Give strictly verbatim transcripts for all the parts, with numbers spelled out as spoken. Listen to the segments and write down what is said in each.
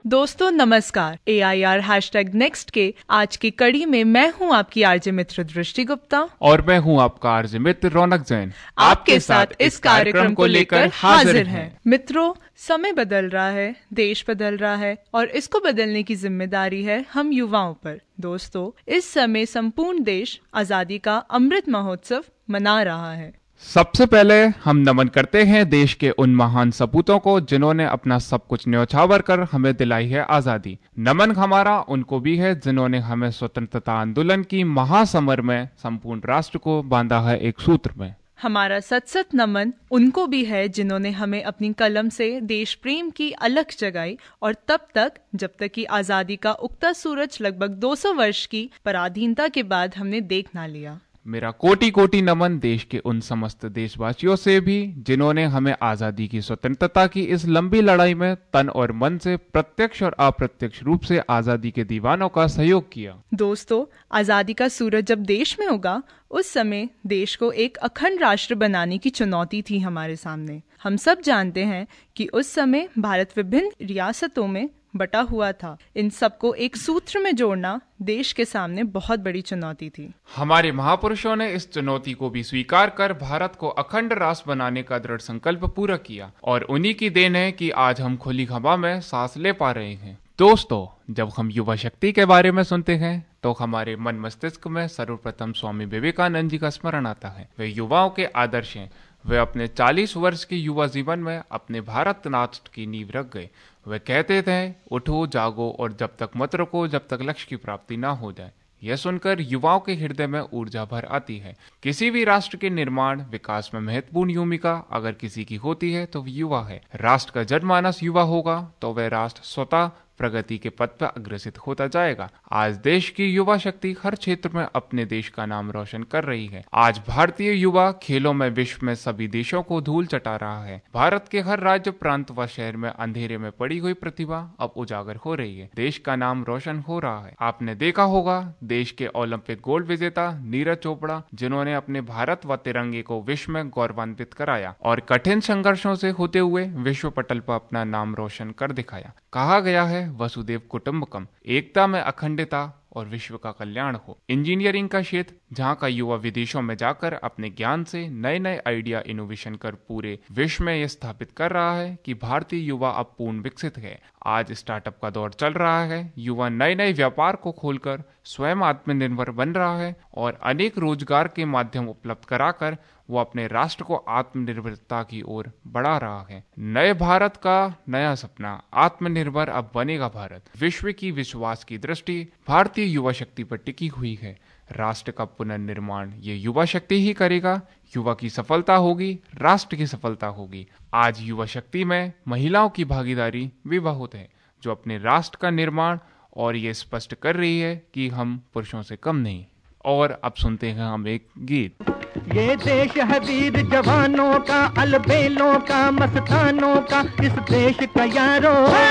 दोस्तों नमस्कार। A I R hashtag next के आज की कड़ी में मैं हूं आपकी आरजे मित्र दृष्टि गुप्ता और मैं हूं आपका आरजे मित्र रौनक जैन आपके साथ इस कार्यक्रम को लेकर हाजिर हैं। मित्रों, समय बदल रहा है, देश बदल रहा है और इसको बदलने की जिम्मेदारी है हम युवाओं पर। दोस्तों, इस समय संपूर्ण देश आजादी का अमृत महोत्सव मना रहा है। सबसे पहले हम नमन करते हैं देश के उन महान सपूतों को जिन्होंने अपना सब कुछ न्यौछावर कर हमें दिलाई है आजादी। नमन हमारा उनको भी है जिन्होंने हमें स्वतंत्रता आंदोलन की महासमर में संपूर्ण राष्ट्र को बांधा है एक सूत्र में। हमारा सत सत नमन उनको भी है जिन्होंने हमें अपनी कलम से देश प्रेम की अलख जगाई और तब तक जब तक कि आजादी का उगता सूरज लगभग दो सौ वर्ष की पराधीनता के बाद हमने देख ना लिया। मेरा कोटि कोटि नमन देश के उन समस्त देशवासियों से भी जिन्होंने हमें आजादी की स्वतंत्रता की इस लंबी लड़ाई में तन और मन से प्रत्यक्ष और अप्रत्यक्ष रूप से आजादी के दीवानों का सहयोग किया। दोस्तों, आजादी का सूरज जब देश में उगा उस समय देश को एक अखंड राष्ट्र बनाने की चुनौती थी हमारे सामने। हम सब जानते हैं कि उस समय भारत विभिन्न रियासतों में बटा हुआ था। इन सबको एक सूत्र में जोड़ना देश के सामने बहुत बड़ी चुनौती थी। हमारे महापुरुषों ने इस चुनौती को भी स्वीकार कर भारत को अखंड राष्ट्र बनाने का दृढ़ संकल्प पूरा किया और उन्हीं की देन है कि आज हम खुली हवा में सांस ले पा रहे हैं। दोस्तों, जब हम युवा शक्ति के बारे में सुनते हैं तो हमारे मन मस्तिष्क में सर्वप्रथम स्वामी विवेकानंद जी का स्मरण आता है। वे युवाओं के आदर्श हैं। वे अपने चालीस वर्ष के युवा जीवन में अपने भारत राष्ट्र की नींव रख गए। वे कहते थे, उठो जागो और जब तक मत रुको जब तक लक्ष्य की प्राप्ति ना हो जाए। यह सुनकर युवाओं के हृदय में ऊर्जा भर आती है। किसी भी राष्ट्र के निर्माण विकास में महत्वपूर्ण भूमिका अगर किसी की होती है तो युवा है। राष्ट्र का जनमानस युवा होगा तो वह राष्ट्र स्वतः प्रगति के पथ पर अग्रसित होता जाएगा। आज देश की युवा शक्ति हर क्षेत्र में अपने देश का नाम रोशन कर रही है। आज भारतीय युवा खेलों में विश्व में सभी देशों को धूल चटा रहा है। भारत के हर राज्य, प्रांत व शहर में अंधेरे में पड़ी हुई प्रतिभा अब उजागर हो रही है। देश का नाम रोशन हो रहा है। आपने देखा होगा देश के ओलंपिक गोल्ड विजेता नीरज चोपड़ा, जिन्होंने अपने भारत व तिरंगे को विश्व में गौरवान्वित कराया और कठिन संघर्षों से होते हुए विश्व पटल पर अपना नाम रोशन कर दिखाया। कहा गया है वसुदेव कुटुंबकम, एकता में अखंडता और विश्व का कल्याण हो। इंजीनियरिंग का क्षेत्र, जहां का युवा विदेशों में जाकर अपने ज्ञान से नए नए आइडिया इनोवेशन कर पूरे विश्व में यह स्थापित कर रहा है कि भारतीय युवा अब पूर्ण विकसित है। आज स्टार्टअप का दौर चल रहा है। युवा नए नए व्यापार को खोलकर स्वयं आत्मनिर्भर बन रहा है और अनेक रोजगार के माध्यम उपलब्ध कराकर वो अपने राष्ट्र को आत्मनिर्भरता की ओर बढ़ा रहा है। नए भारत का नया सपना, आत्मनिर्भर अब बनेगा भारत। विश्व की विश्वास की दृष्टि भारतीय युवा शक्ति पर टिकी हुई है। राष्ट्र का पुनर्निर्माण ये युवा शक्ति ही करेगा। युवा की सफलता होगी, राष्ट्र की सफलता होगी। आज युवा शक्ति में महिलाओं की भागीदारी भी बहुत है, जो अपने राष्ट्र का निर्माण और ये स्पष्ट कर रही है कि हम पुरुषों से कम नहीं। और अब सुनते हैं हम एक गीत। ये देश है वीर जवानों का, अलबेलों का, मस्तानों का। इस देश का यारो,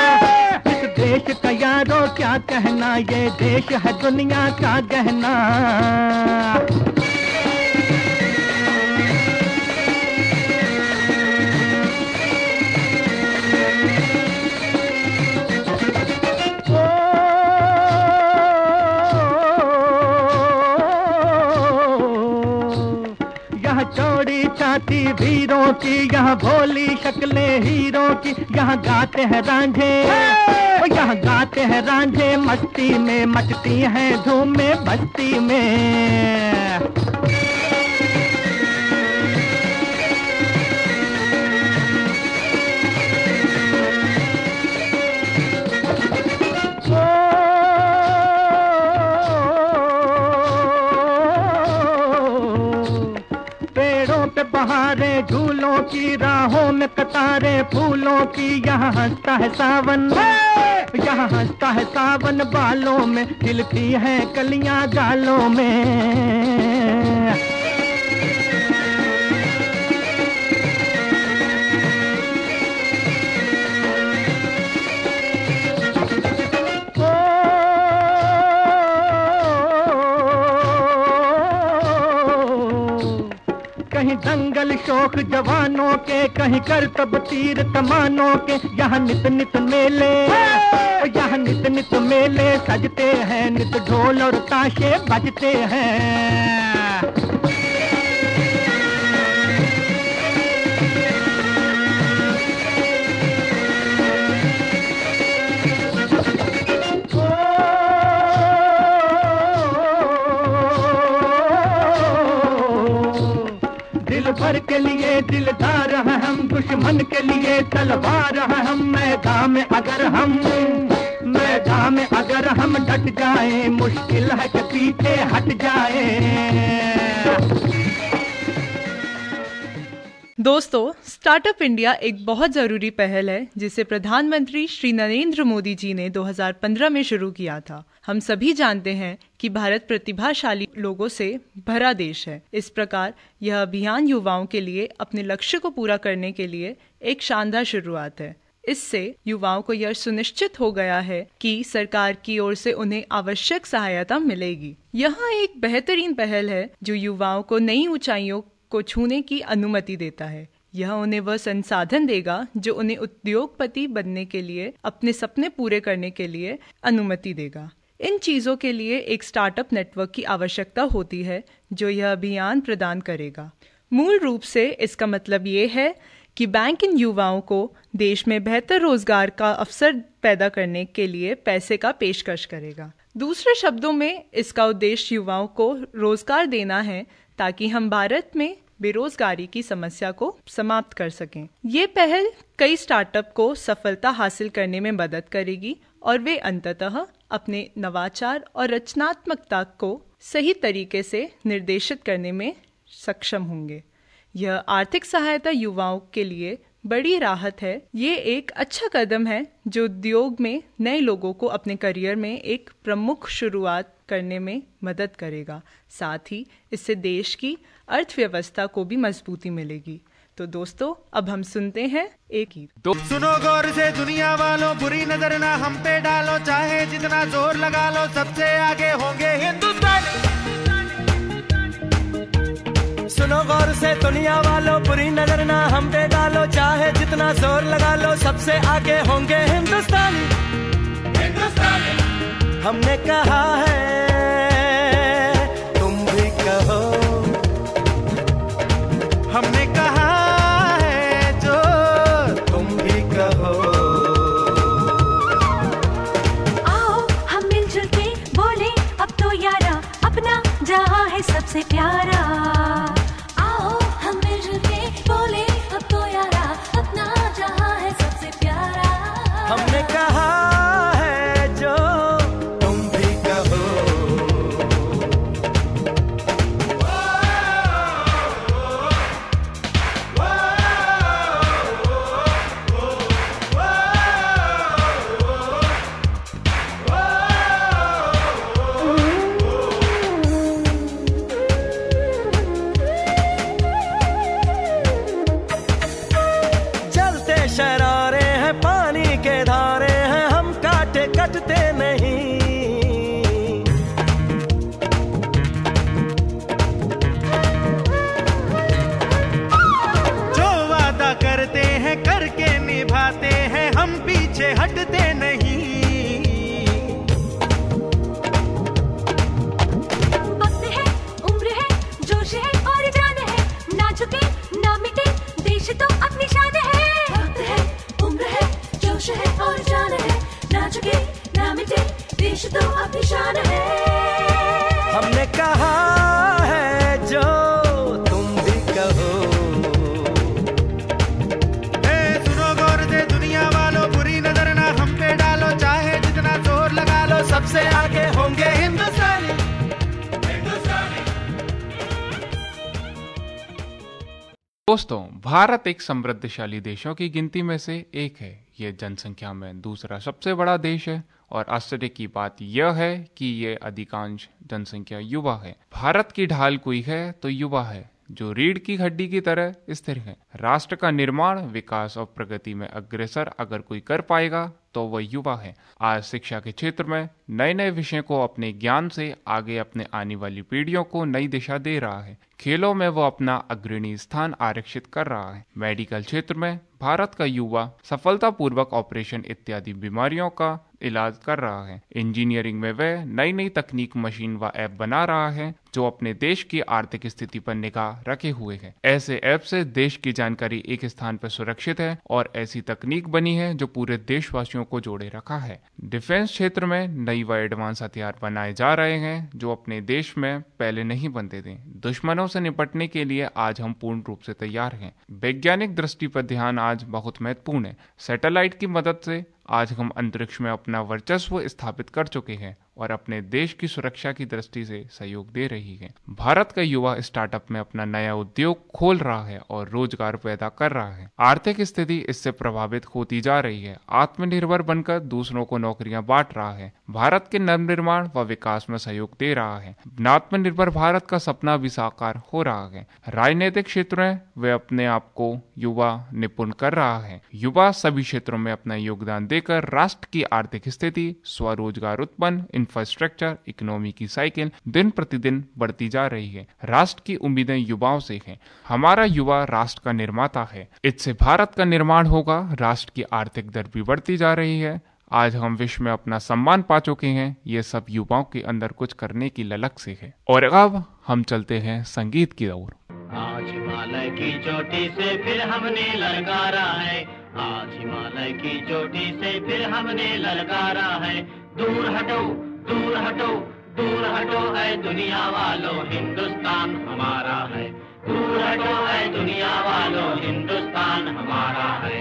इस देश का यारो क्या कहना, ये देश है दुनिया का गहना। छाती वीरों की, यहाँ भोली शक्लें हीरों की। यहाँ गाते हैं रांझे, यहाँ गाते हैं रांझे, मस्ती में मचती हैं धूम में बस्ती में। बहारें झूलों की, राहों में कतारें फूलों की। यहाँ हंसता है सावन, यहाँ हंसता है सावन, बालों में खिलती हैं कलियां गालों में। कहीं दंगल शौक जवानों के, कहीं करतब तीर कमानों के। यहाँ नित नित मेले, यहाँ नित नित मेले सजते हैं, नित ढोल और ताशे बजते हैं। दिल भर के लिए दिलदार हैं हम, दुश्मन के लिए तलवार हैं हम। मैदान में अगर हम मैदान में अगर हम डट जाएं, मुश्किल है कि पीछे हट जाएं। दोस्तों, स्टार्टअप इंडिया एक बहुत ज़रूरी पहल है जिसे प्रधानमंत्री श्री नरेंद्र मोदी जी ने दो हज़ार पंद्रह में शुरू किया था। हम सभी जानते हैं कि भारत प्रतिभाशाली लोगों से भरा देश है। इस प्रकार यह अभियान युवाओं के लिए अपने लक्ष्य को पूरा करने के लिए एक शानदार शुरुआत है। इससे युवाओं को यह सुनिश्चित हो गया है कि सरकार की ओर से उन्हें आवश्यक सहायता मिलेगी। यह एक बेहतरीन पहल है जो युवाओं को नई ऊंचाइयों को छूने की अनुमति देता है। यह उन्हें वह संसाधन देगा जो उन्हें उद्योगपति बनने के लिए, अपने सपने पूरे करने के लिए अनुमति देगा। इन चीज़ों के लिए एक स्टार्टअप नेटवर्क की आवश्यकता होती है जो यह अभियान प्रदान करेगा। मूल रूप से इसका मतलब ये है कि बैंक इन युवाओं को देश में बेहतर रोजगार का अवसर पैदा करने के लिए पैसे का पेशकश करेगा। दूसरे शब्दों में इसका उद्देश्य युवाओं को रोजगार देना है ताकि हम भारत में बेरोजगारी की समस्या को समाप्त कर सकें। ये पहल कई स्टार्टअप को सफलता हासिल करने में मदद करेगी और वे अंततः अपने नवाचार और रचनात्मकता को सही तरीके से निर्देशित करने में सक्षम होंगे। यह आर्थिक सहायता युवाओं के लिए बड़ी राहत है। ये एक अच्छा कदम है जो उद्योग में नए लोगों को अपने करियर में एक प्रमुख शुरुआत करने में मदद करेगा। साथ ही इससे देश की अर्थव्यवस्था को भी मजबूती मिलेगी। तो दोस्तों, अब हम सुनते हैं एक ही तो सुनो गौर से दुनिया वालों, बुरी नजर ना हम पे डालो, चाहे जितना जोर लगा लो, सबसे आगे होंगे हिंदुस्तानी। सुनो गौर से दुनिया वालों, बुरी नजर ना हम पे डालो, चाहे जितना जोर लगा लो, सबसे आगे होंगे हिंदुस्तानी। हिंदुस्तानी हमने कहा है, तुम भी कहो। हमने कहा है जो तुम भी कहो। आओ हम मिलजुल के बोले अब तो यारा, अपना जहां है सबसे प्यारा। आओ हम मिलजुल के बोले अब तो यारा, अपना जहां है सबसे प्यारा। हमने कहा है जो तुम भी कहो। जलते शरारे हैं, पानी के धारे हैं, हम काटे कटते नहीं। जो वादा करते हैं करके निभाते हैं, हम पीछे हटते नहीं। वक्त है, उम्र है, जोश है और जान है, ना झुके ना मिटे देश तो अपनी शान है। वक्त है, उम्र है, जोश है और जान है, ना झुके ना मिटे देश तो अपनी शान है। हमने कहा है जो तुम भी कहो। ए सुनो गौर से दुनिया वालों, बुरी नजर ना हम पे डालो, चाहे जितना जोर लगा लो, सबसे आगे होंगे हिंदुस्तानी। दोस्तों, भारत एक समृद्धशाली देशों की गिनती में से एक है। ये जनसंख्या में दूसरा सबसे बड़ा देश है और आश्चर्य की बात यह है कि ये अधिकांश जनसंख्या युवा है। भारत की ढाल कोई है तो युवा है, जो रीढ़ की हड्डी की तरह स्थिर है। राष्ट्र का निर्माण, विकास और प्रगति में अग्रसर अगर कोई कर पाएगा तो वह युवा है। आज शिक्षा के क्षेत्र में नए नए विषयों को अपने ज्ञान से आगे अपने आने वाली पीढ़ियों को नई दिशा दे रहा है। खेलों में वो अपना अग्रणी स्थान आरक्षित कर रहा है। मेडिकल क्षेत्र में भारत का युवा सफलतापूर्वक ऑपरेशन इत्यादि बीमारियों का इलाज कर रहा है। इंजीनियरिंग में वह नई नई तकनीक, मशीन व ऐप बना रहा है जो अपने देश की आर्थिक स्थिति पर निगाह रखे हुए है। ऐसे ऐप से देश की जानकारी एक स्थान पर सुरक्षित है और ऐसी तकनीक बनी है जो पूरे देशवासियों को जोड़े रखा है। डिफेंस क्षेत्र में नई व एडवांस हथियार बनाए जा रहे हैं जो अपने देश में पहले नहीं बनते थे। दुश्मनों से निपटने के लिए आज हम पूर्ण रूप से तैयार हैं। वैज्ञानिक दृष्टि पर ध्यान आज बहुत महत्वपूर्ण है। सैटेलाइट की मदद से आज हम अंतरिक्ष में अपना वर्चस्व स्थापित कर चुके हैं और अपने देश की सुरक्षा की दृष्टि से सहयोग दे रही है। भारत का युवा स्टार्टअप में अपना नया उद्योग खोल रहा है और रोजगार पैदा कर रहा है। आर्थिक स्थिति इससे प्रभावित होती जा रही है। आत्मनिर्भर बनकर दूसरों को नौकरियां बांट रहा है। भारत के नवनिर्माण व विकास में सहयोग दे रहा है। आत्मनिर्भर भारत का सपना भी साकार हो रहा है। राजनीतिक क्षेत्र में वे अपने आप को युवा निपुण कर रहा है। युवा सभी क्षेत्रों में अपना योगदान देकर राष्ट्र की आर्थिक स्थिति, स्वरोजगार उत्पन्न, इंफ्रास्ट्रक्चर, इकोनॉमी की साइकिल दिन प्रतिदिन बढ़ती जा रही है। राष्ट्र की उम्मीदें युवाओं से हैं। हमारा युवा राष्ट्र का निर्माता है। इससे भारत का निर्माण होगा। राष्ट्र की आर्थिक दर भी बढ़ती जा रही है। आज हम विश्व में अपना सम्मान पा चुके हैं। ये सब युवाओं के अंदर कुछ करने की ललक से है। और अब हम चलते हैं संगीत की ओर। आज हिमालय की चोटी से फिर हमने ललकारा है। आज हिमालय की चोटी से फिर हमने ललकारा है। दूर हटो, दूर हटो, दूर हटो है दुनिया वालों, हिंदुस्तान हमारा है। दूर हटो है दुनिया वालों, हिंदुस्तान हमारा है।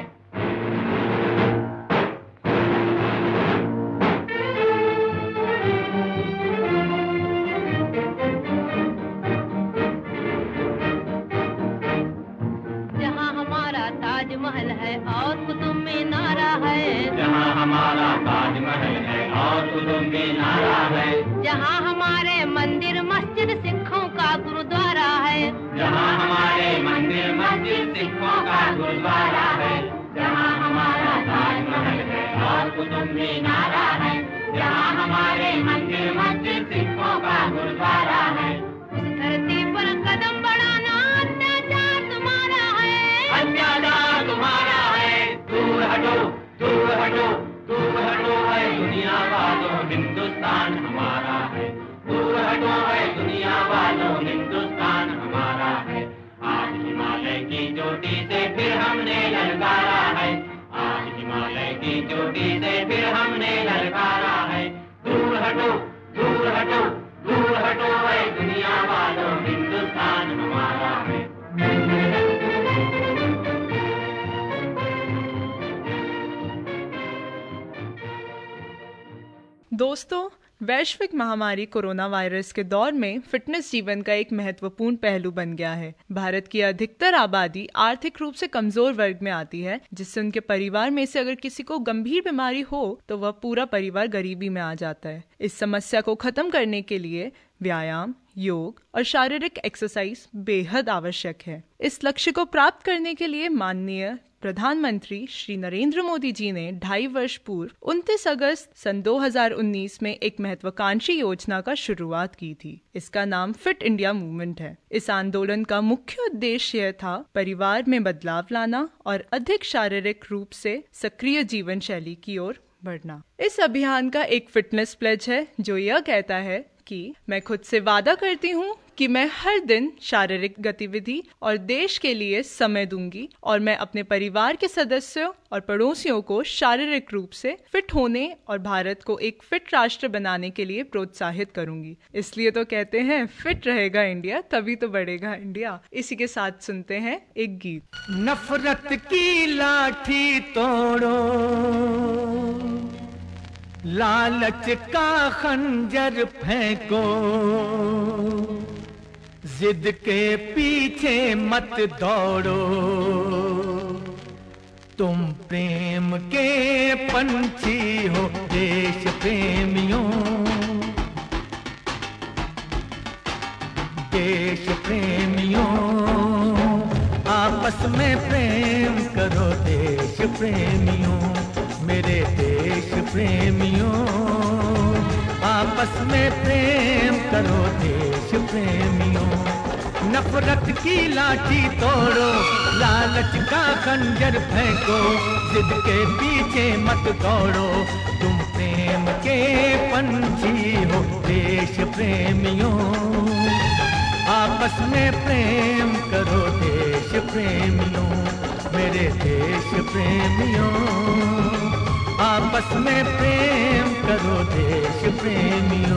ताजमहल है और कुतुब मीनारा है। जहाँ हमारा ताजमहल है और कुतुब मीनारा है। जहाँ हमारे मंदिर मस्जिद सिखों का गुरुद्वारा है। जहाँ हमारे मंदिर मस्जिद सिखों का गुरुद्वारा है। जहाँ हमारा ताजमहल है और कुतुब मीनारा है। जहाँ हमारे मंदिर मस्जिद सिखों का गुरुद्वारा है। उस धरती पर कदम बढ़ाना अत्याचार तुम्हारा है। अत्याचार तुम्हारा है। दूर हटो, दूर हटो, दूर हटो है दुनिया वालों, हिंदुस्तान हमारा है। दूर हटो है दुनिया वालों, हिंदुस्तान हमारा है। आज हिमालय की चोटी से फिर हमने ललकारा है। आज हिमालय की चोटी से फिर हमने ललकारा है। दूर हटो, दूर हटो, दूर हटो है दुनिया वालों, हिंदुस्तान हमारा है। दोस्तों, वैश्विक महामारी कोरोना वायरस के दौर में फिटनेस जीवन का एक महत्वपूर्ण पहलू बन गया है। भारत की अधिकतर आबादी आर्थिक रूप से कमजोर वर्ग में आती है, जिससे उनके परिवार में से अगर किसी को गंभीर बीमारी हो तो वह पूरा परिवार गरीबी में आ जाता है। इस समस्या को खत्म करने के लिए व्यायाम, योग और शारीरिक एक्सरसाइज बेहद आवश्यक है। इस लक्ष्य को प्राप्त करने के लिए माननीय प्रधानमंत्री श्री नरेंद्र मोदी जी ने ढाई वर्ष पूर्व उनतीस अगस्त सन दो हज़ार उन्नीस में एक महत्वाकांक्षी योजना का शुरुआत की थी। इसका नाम फिट इंडिया मूवमेंट है। इस आंदोलन का मुख्य उद्देश्य यह था परिवार में बदलाव लाना और अधिक शारीरिक रूप से सक्रिय जीवन शैली की ओर बढ़ना। इस अभियान का एक फिटनेस प्लेज है जो यह कहता है कि मैं खुद से वादा करती हूँ कि मैं हर दिन शारीरिक गतिविधि और देश के लिए समय दूंगी और मैं अपने परिवार के सदस्यों और पड़ोसियों को शारीरिक रूप से फिट होने और भारत को एक फिट राष्ट्र बनाने के लिए प्रोत्साहित करूंगी। इसलिए तो कहते हैं फिट रहेगा इंडिया तभी तो बढ़ेगा इंडिया। इसी के साथ सुनते हैं एक गीत। नफरत की लाठी तोड़ो, लालच का खंजर फेंको, जिद के पीछे मत दौड़ो, तुम प्रेम के पंछी हो देश प्रेमियों, देश प्रेमियों, आपस में प्रेम करो देश प्रेमियों, मेरे देश देश प्रेमियों, आपस में प्रेम करो देश प्रेमियों। नफरत की लाठी तोड़ो, लालच का खंजर फेंको, जिद के पीछे मत दौड़ो, तुम प्रेम के पंछी हो देश प्रेमियों। आपस में प्रेम करो देश प्रेमियों, मेरे देश प्रेमियों। आपस में प्रेम करो देश प्रेमियों।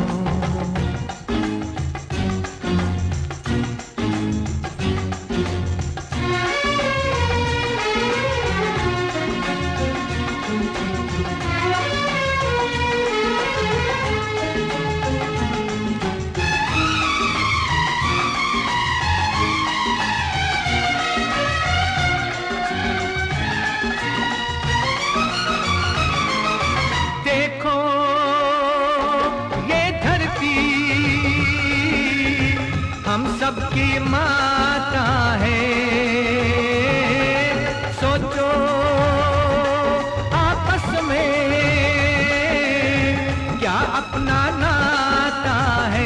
सबकी माता है, सोचो आपस में क्या अपना नाता है।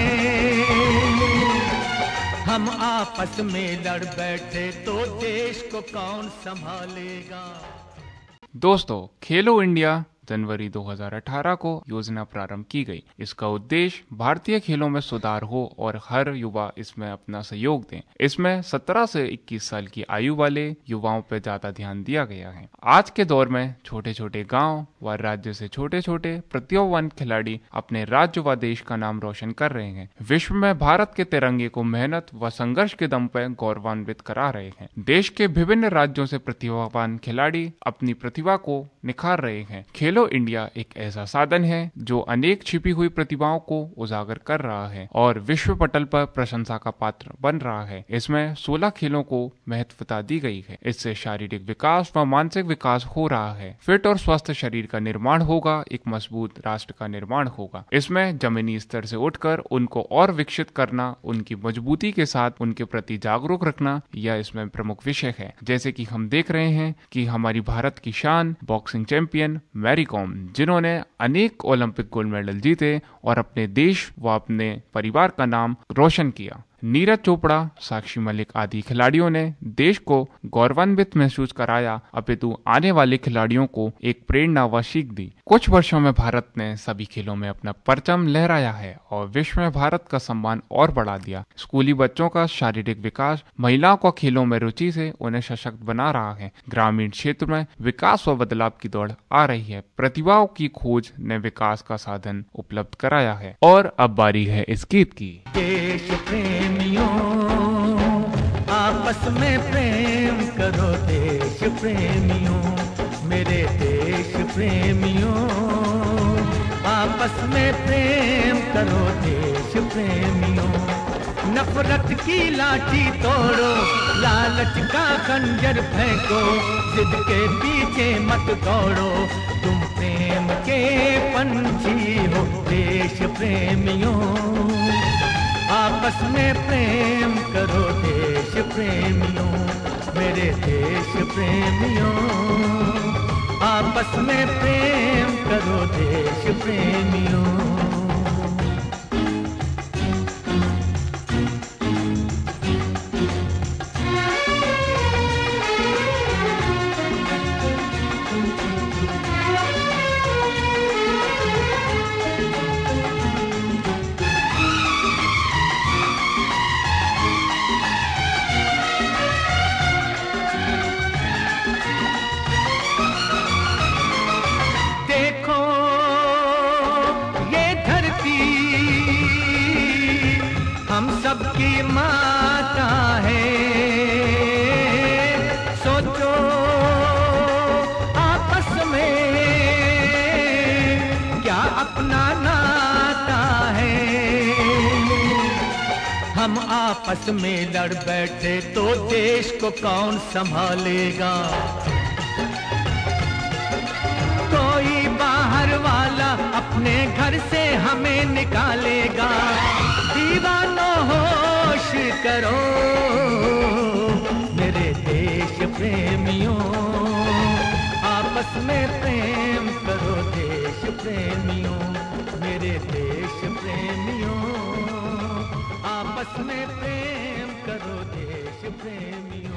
हम आपस में लड़ बैठे तो देश को कौन संभालेगा। दोस्तों, खेलो इंडिया जनवरी दो हज़ार अठारह को योजना प्रारंभ की गई। इसका उद्देश्य भारतीय खेलों में सुधार हो और हर युवा इसमें अपना सहयोग दें। इसमें सत्रह से इक्कीस साल की आयु वाले युवाओं पर ज्यादा ध्यान दिया गया है। आज के दौर में छोटे छोटे गांव व राज्य से छोटे छोटे प्रतिभावान खिलाड़ी अपने राज्य व देश का नाम रोशन कर रहे हैं। विश्व में भारत के तिरंगे को मेहनत व संघर्ष के दम पर गौरवान्वित करा रहे हैं। देश के विभिन्न राज्यों से प्रतिभावान खिलाड़ी अपनी प्रतिभा को निखार रहे हैं। खेलो इंडिया एक ऐसा साधन है जो अनेक छिपी हुई प्रतिभाओं को उजागर कर रहा है और विश्व पटल पर प्रशंसा का पात्र बन रहा है। इसमें सोलह खेलों को महत्वता दी गई है। इससे शारीरिक विकास व मानसिक विकास हो रहा है। फिट और स्वस्थ शरीर का निर्माण होगा, एक मजबूत राष्ट्र का निर्माण होगा। इसमें जमीनी स्तर से उठकर उनको और विकसित करना, उनकी मजबूती के साथ उनके प्रति जागरूक रखना, यह इसमें प्रमुख विषय है। जैसे कि हम देख रहे हैं कि हमारी भारत की शान बॉक्सिंग चैंपियन मैरी कॉम, जिन्होंने अनेक ओलंपिक गोल्ड मेडल जीते और अपने देश व अपने परिवार का नाम रोशन किया। नीरज चोपड़ा, साक्षी मलिक आदि खिलाड़ियों ने देश को गौरवान्वित महसूस कराया, अपितु आने वाले खिलाड़ियों को एक प्रेरणा व सीख दी। कुछ वर्षों में भारत ने सभी खेलों में अपना परचम लहराया है और विश्व में भारत का सम्मान और बढ़ा दिया। स्कूली बच्चों का शारीरिक विकास महिलाओं को खेलों में रुचि से उन्हें सशक्त बना रहा है। ग्रामीण क्षेत्र में विकास व बदलाव की दौड़ आ रही है। प्रतिभाओं की खोज ने विकास का साधन उपलब्ध कराया है। और अब बारी है इस गीत की। देश प्रेमियों, आपस में प्रेम करो देश प्रेमियों, मेरे देश प्रेमियों। आपस में प्रेम करो देश प्रेमियों। नफरत की लाठी तोड़ो, लालच का खंजर फेंको, जिद के पीछे मत दौड़ो, तुम प्रेम के पंछी हो देश प्रेमियों। आपस में प्रेम करो देश प्रेमियों, मेरे देश प्रेमियों। आपस में प्रेम करो देश प्रेमियों। सबकी माता है, सोचो आपस में क्या अपना नाता है। हम आपस में लड़ बैठे तो देश को कौन संभालेगा। कोई बाहर वाला अपने घर से हमें निकालेगा। दीवानों होश करो, मेरे देश प्रेमियों। आपस आपस में प्रेम करो देश प्रेमियों, मेरे देश प्रेमियों, आपस में प्रेम करो देश प्रेमियों।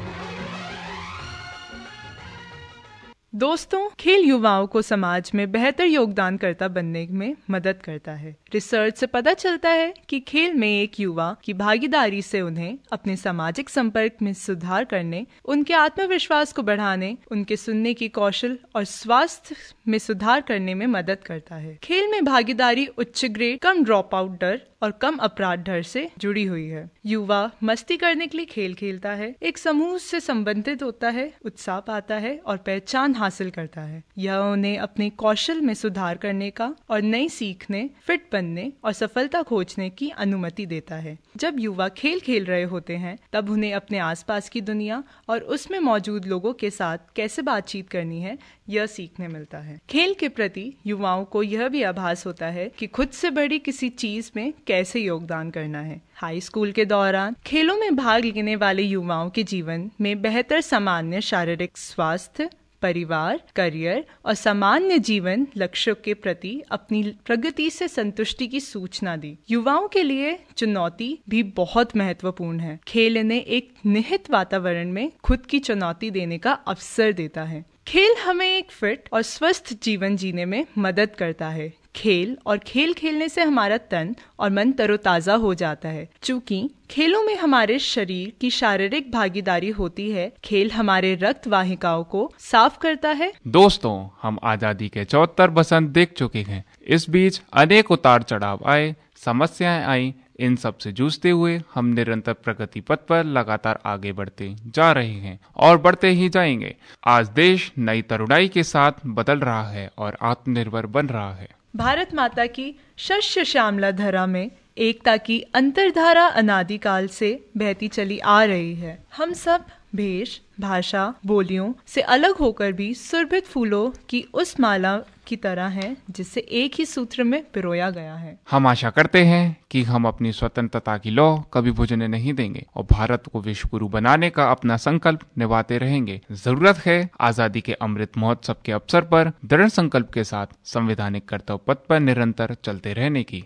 दोस्तों, खेल युवाओं को समाज में बेहतर योगदानकर्ता बनने में मदद करता है। रिसर्च से पता चलता है कि खेल में एक युवा की भागीदारी से उन्हें अपने सामाजिक संपर्क में सुधार करने, उनके आत्मविश्वास को बढ़ाने, उनके सुनने की कौशल और स्वास्थ्य में सुधार करने में मदद करता है। खेल में भागीदारी उच्च ग्रेड, कम ड्रॉप आउट दर और कम अपराध दर से जुड़ी हुई है। युवा मस्ती करने के लिए खेल खेलता है, एक समूह से संबंधित होता है, उत्साह पाता है और पहचान हासिल करता है। यह उन्हें अपने कौशल में सुधार करने का और नई सीखने, फिट बनने और सफलता खोजने की अनुमति देता है। जब युवा खेल खेल रहे होते हैं तब उन्हें अपने आसपास की दुनिया और उसमें मौजूद लोगों के साथ कैसे बातचीत करनी है, यह सीखने मिलता है। खेल के प्रति युवाओं को यह भी आभास होता है कि खुद से बड़ी किसी चीज में कैसे योगदान करना है। हाई स्कूल के दौरान खेलों में भाग लेने वाले युवाओं के जीवन में बेहतर सामान्य शारीरिक स्वास्थ्य, परिवार, करियर और सामान्य जीवन लक्ष्यों के प्रति अपनी प्रगति से संतुष्टि की सूचना दी। युवाओं के लिए चुनौती भी बहुत महत्वपूर्ण है। खेल इन्हें एक निहित वातावरण में खुद की चुनौती देने का अवसर देता है। खेल हमें एक फिट और स्वस्थ जीवन जीने में मदद करता है। खेल और खेल खेलने से हमारा तन और मन तरोताजा हो जाता है। चूंकि खेलों में हमारे शरीर की शारीरिक भागीदारी होती है, खेल हमारे रक्त वाहिकाओं को साफ करता है। दोस्तों, हम आजादी के चौहत्तर बसंत देख चुके हैं। इस बीच अनेक उतार चढ़ाव आए, समस्याएं आई। इन सब से जूझते हुए हम निरंतर प्रगति पथ पर लगातार आगे बढ़ते जा रहे हैं और बढ़ते ही जाएंगे। आज देश नई तरुणाई के साथ बदल रहा है और आत्मनिर्भर बन रहा है। भारत माता की शस्य श्यामला धरा में एकता की अंतर्धारा अनादिकाल से बहती चली आ रही है। हम सब भेष, भाषा, बोलियों से अलग होकर भी सुरभित फूलों की उस माला की तरह हैं जिसे एक ही सूत्र में पिरोया गया है। हम आशा करते हैं कि हम अपनी स्वतंत्रता की लौ कभी बुझने नहीं देंगे और भारत को विश्व गुरु बनाने का अपना संकल्प निभाते रहेंगे। जरूरत है आजादी के अमृत महोत्सव के अवसर पर दृढ़ संकल्प के साथ संवैधानिक कर्तव्य पथ पर निरंतर चलते रहने की।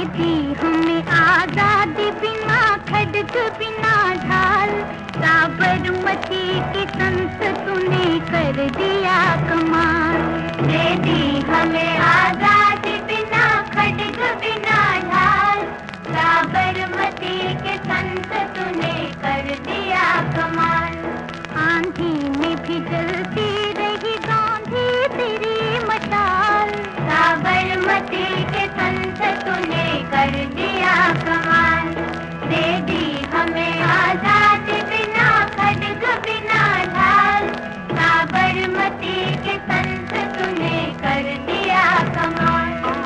आजादी बिना खड्ग बिना ढाल, साबरमती की संत तूने कर दिया कमाल। दे दी हमें आजादी बिना खड्ग बिना ढाल, साबरमती के संत तूने कर दिया कमाल। आंधी में भी जलती रही गांधी तेरी मशाल, साबरमती के संत तूने कर दिया कमाल। दे दी हमें आजादी बिना खड्ग बिना ढाल, साबरमती के संत तूने कर दिया कमाल।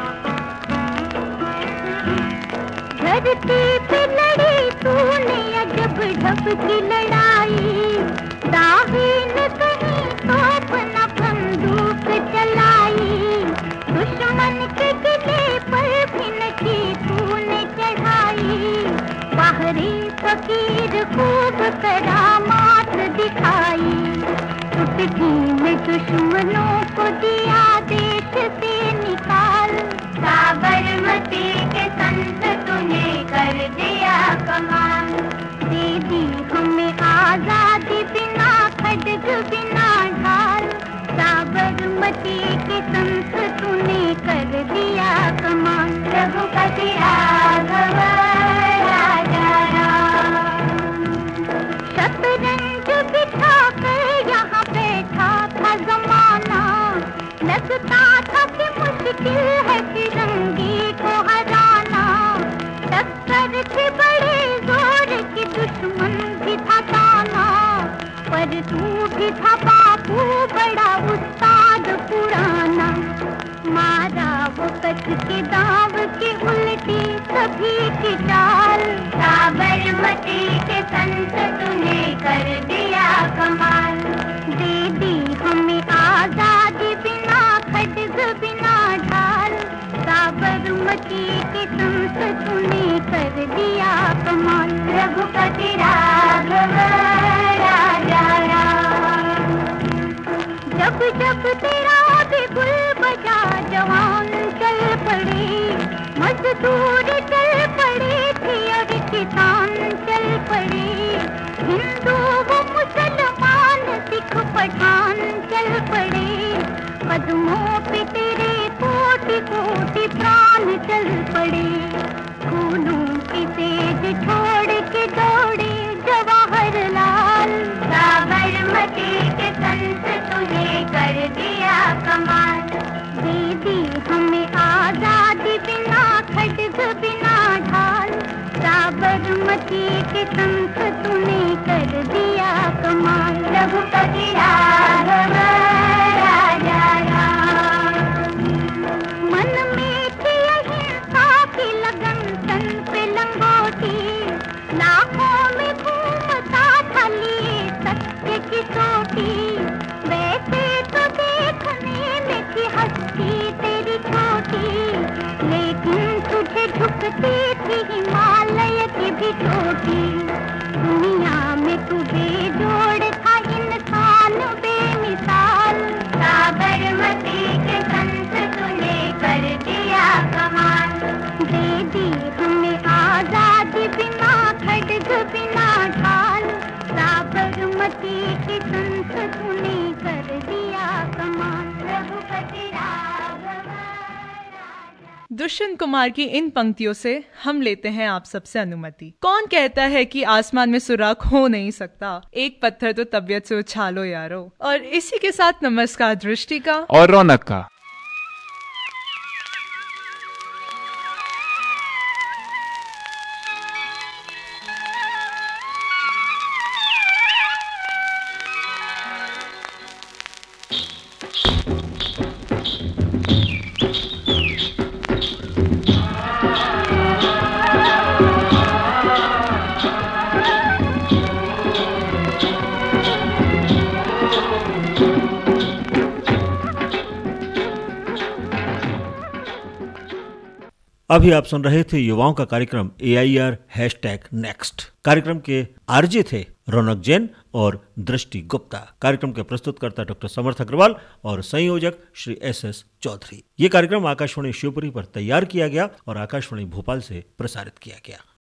धरती पे लड़ी तूने अजब ढब की लड़ाई, दावे न कहीं तोप न बंदूक चलाई, दुश्मन के किले पर भी न की तूने चढ़ाई। बाहरी फकीर खूब करामात दिखाई, चुटकी में दुश्मनों को दिया देश से निकाल, साबरमती के संत तूने कर दिया कमाल। दे दी हमें आजादी बिना खड्ग बिना ढाल, साबरमती के संत तूने कर दिया कमाल। रघुपति राघव राजा राम, शतरंज बिठा कर यहाँ बैठा था जमाना, लगता था कि मुश्किल है फिरंगी को हराना। टक्कर थी बड़े जोर की, दुश्मन भी था ताना, पर तू भी था बापू बड़ा उस्ताद पुराना। मारा वो कच्छ के दाव की उल्टी सभी की चाल, साबरमती के संत तूने कर दिया कमाल। दे दी हमें आजादी बिना खड्ग बिना ढाल, साबरमती के संत तूने कर दिया कमाल। रघुपति राघव राजा राम, जब जब तेरा बिगुल बजा जवान चल पड़े, मजदूर चल पड़े थे और किसान चल पड़े, हिंदू वो मुसलमान सिख पठान चल पड़े, कदमों पे तेरे कोटि कोटि प्राण चल पड़े, खूनों की तेज छोड़ के दौड़े जवाहरलाल, साबरमती के संत तूने कर दिया कमाल, दे दी हमें आजादी बिना खड्ग बिना ढाल, साबरमती के संत तूने कर दिया कमाल, रघुपति राघव राजा राम, मन में थी अहिंसा की लगन तन पे लंगोटी, लाखों में घूमता था लिए सत्य की चोटी, वैसे तो देखने में थी हस्ती तेरी छोटी, लेकिन तुझे झुकती थी हिमालय की भी चोटी, दुनिया में तू बेजोड़ था इंसान बेमिसाल, साबरमती के संत तूने कर दिया कमाल, दे दी हमें आजादी बिना खड्ग बिना ढाल, साबरमती के संत तूने कर दिया कमाल, रघुपति राघव राजा। दुष्यंत कुमार की इन पंक्तियों से हम लेते हैं आप सबसे अनुमति। कौन कहता है कि आसमान में सुराख हो नहीं सकता, एक पत्थर तो तबीयत से उछालो यारो। और इसी के साथ नमस्कार दृष्टि का और रौनक का। अभी आप सुन रहे थे युवाओं का कार्यक्रम A I R hashtag next. कार्यक्रम के आरजे थे रौनक जैन और दृष्टि गुप्ता। कार्यक्रम के प्रस्तुतकर्ता डॉक्टर समर्थ अग्रवाल और संयोजक श्री एस एस चौधरी। ये कार्यक्रम आकाशवाणी शिवपुरी पर तैयार किया गया और आकाशवाणी भोपाल से प्रसारित किया गया।